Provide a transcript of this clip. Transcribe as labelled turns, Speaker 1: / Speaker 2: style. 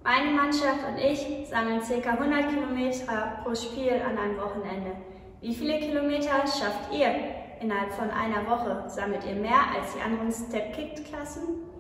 Speaker 1: Meine Mannschaft und ich sammeln ca. 100 Kilometer pro Spiel an einem Wochenende. Wie viele Kilometer schafft ihr innerhalb von einer Woche? Sammelt ihr mehr als die anderen Step-Kicked-Klassen?